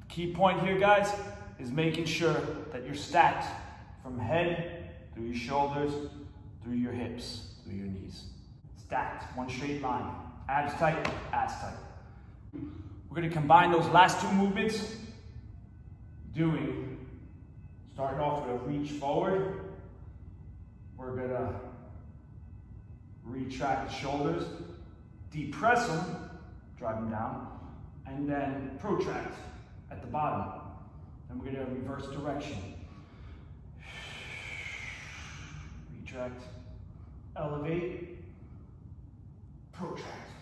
Key point here, guys, is making sure that you're stacked from head through your shoulders, through your hips, through your knees. Stacked, one straight line. Abs tight, ass tight. We're gonna combine those last two movements, starting off with a reach forward. We're gonna retract the shoulders, depress them, drive them down, and then protract at the bottom. Then we're gonna reverse direction. Retract, elevate, protract.